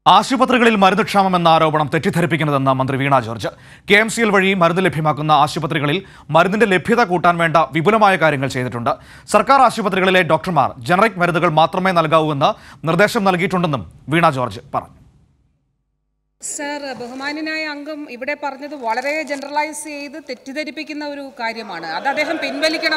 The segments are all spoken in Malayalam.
ആശുപത്രികളിൽ മരുന്ന് ക്ഷാമം എന്ന ആരോപണം തെറ്റിദ്ധരിപ്പിക്കുന്നതെന്ന് മന്ത്രി വീണ ജോർജ്. KMCL വഴി മരുന്ന് ലഭ്യമാക്കുന്ന ആശുപത്രികളിൽ മരുന്നിന്റെ ലഭ്യത കൂട്ടാൻ വേണ്ട വിപുലമായ കാര്യങ്ങൾ ചെയ്തിട്ടുണ്ട്. സർക്കാർ ആശുപത്രികളിലെ ഡോക്ടർമാർ ജനറിക് മരുന്നുകൾ മാത്രമേ നൽകാവൂ എന്ന് നിർദ്ദേശം നൽകിയിട്ടുണ്ടെന്നും വീണ ജോർജ് പറഞ്ഞു. സർ, ബഹുമാന്യനായ അംഗം ഇവിടെ പറഞ്ഞത് വളരെ ജനറലൈസ് ചെയ്ത് തെറ്റിദ്ധരിപ്പിക്കുന്ന ഒരു കാര്യമാണ്. അത് അദ്ദേഹം പിൻവലിക്കണം.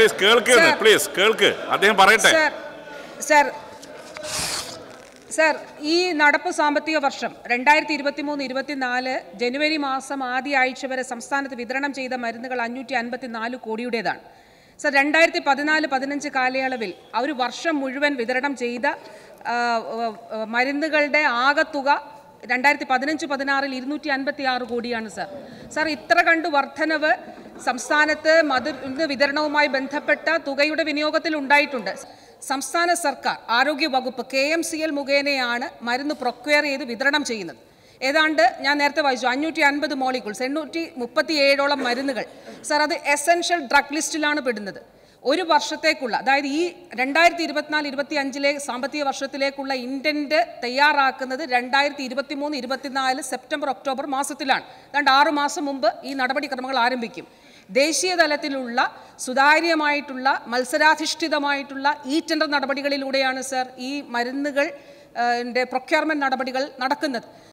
സർ, ഈ നടപ്പ് സാമ്പത്തിക വർഷം 2023-24 ജനുവരി മാസം ആദ്യ ആഴ്ച വരെ സംസ്ഥാനത്ത് വിതരണം ചെയ്ത മരുന്നുകൾ 554 കോടിയുടേതാണ്. സർ, 2014-15 കാലയളവിൽ ഒരു വർഷം മുഴുവൻ വിതരണം ചെയ്ത മരുന്നുകളുടെ ആകത്തുക 2015-16 256 കോടിയാണ്. സർ, ഇത്ര കണ്ടു വർധനവ് സംസ്ഥാനത്ത് മരുന്ന് വിതരണവുമായി ബന്ധപ്പെട്ട തുകയുടെ വിനിയോഗത്തിൽ ഉണ്ടായിട്ടുണ്ട്. സംസ്ഥാന സർക്കാർ ആരോഗ്യ വകുപ്പ് KMCL മുഖേനയാണ് മരുന്ന് പ്രൊക്വയർ ചെയ്ത് വിതരണം ചെയ്യുന്നത്. ഏതാണ്ട് ഞാൻ നേരത്തെ വായിച്ചു 550 മോളിക്യൂൾസ് 837ഓളം മരുന്നുകൾ. സർ, അത് എസെൻഷ്യൽ ഡ്രഗ് ലിസ്റ്റിലാണ് പെടുന്നത്. ഒരു വർഷത്തേക്കുള്ള, അതായത് ഈ 2024-25 സാമ്പത്തിക വർഷത്തിലേക്കുള്ള ഇൻറ്റൻറ്റ് തയ്യാറാക്കുന്നത് 2023-24 സെപ്റ്റംബർ ഒക്ടോബർ മാസത്തിലാണ്. അതുകൊണ്ട് 6 മാസം മുമ്പ് ഈ നടപടിക്രമങ്ങൾ ആരംഭിക്കും. ദേശീയ തലത്തിലുള്ള സുതാര്യമായിട്ടുള്ള മത്സരാധിഷ്ഠിതമായിട്ടുള്ള ഈ ടെൻഡർ നടപടികളിലൂടെയാണ് സർ ഈ മരുന്നുകൾ പ്രൊക്യൂർമെൻറ്റ് നടപടികൾ നടക്കുന്നത്.